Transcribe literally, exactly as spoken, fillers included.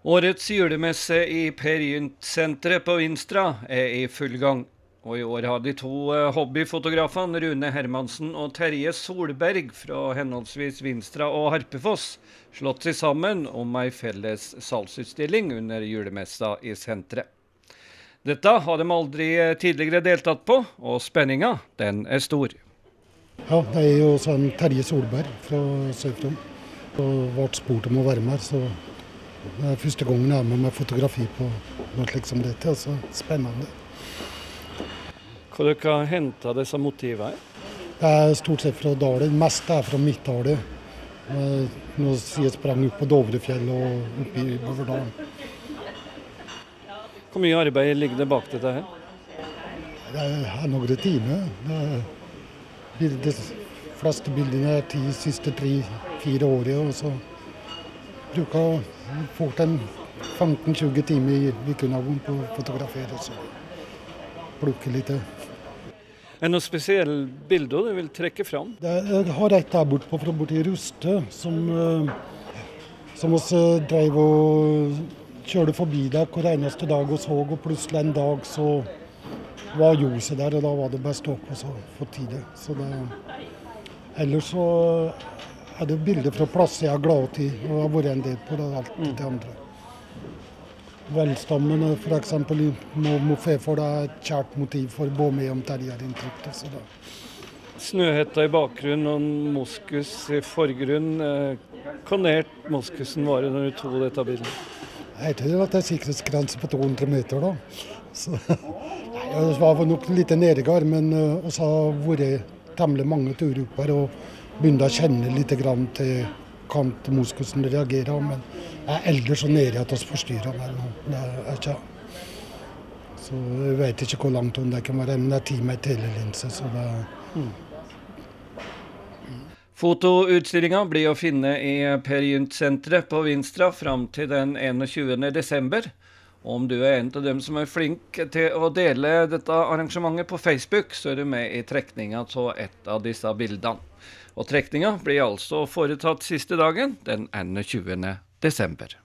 Årets julemesse i Per Gynt-senteret på Vinstra er i full gang. Og i år har de to hobbyfotografene Rune Hermansen og Terje Solberg fra henholdsvis Vinstra og Harpefoss slått seg sammen om en felles salgsutstilling under julemessa i senteret. Dette har de aldri tidligere deltatt på, og spenninga den er stor. Ja, det er jo sånn Terje Solberg fra Søfrom. Og ble spurt om å være med, så det er første gangen jeg er med med fotografi på noe slikt som dette. Altså, spennende. Hva dere har hentet disse motivene? Det er stort sett fra Dale. Det meste er fra Midt-Dale. Nå sier jeg sprang opp på Dovrefjell og oppe i Bøverdalen. Hvor mye arbeid ligger det bak dette her? Det er noen timer. De fleste bildene er de siste tre-fire årene, og så bruker jeg fort en femten til tjue timer i uken på å fotografere, så plukke litt. Er det noen spesielle bilder du vil trekke fram? Jeg har et der borte fra borte i Ruste, som, som oss drev og kjørte forbi der hver eneste dag og så, og plutselig en dag så var ljoset der, og da var det bare stopp og så få tid. Så det, ellers så er det bilder fra plasser jeg er glad til, og har vært en del på det, alt det andre. Veldstammen for eksempel i Mofeford er et kjært motiv for både meg og Terje inntrykk. Snøhetta i bakgrunnen og moskus i forgrunnen. Hvor nært moskusen var det når du tog dette bildet? Jeg tror at det er sikkerhetsgrense på to hundre meter da. Så, det var nok litt nedgang, men vi har vært temmelig mange turer opp her og begynte å kjenne litt grann til kant moskusen reagerer, men jeg er eldre så nede at vi forstyrrer meg nå. Det er ikke. Så jeg vet ikke hvor langt det kan være, men det er ti med telelinse, så det er... Mm. Fotoutstillinga blir å finne i Per Gynt-senteret på Vinstra fram til den enogtjuende desember. Og om du er en av dem som er flink til å dele dette arrangementet på Facebook, så er du med i trekninga av et av disse bildene. Og trekninga blir altså foretatt siste dagen, den enogtjuende desember.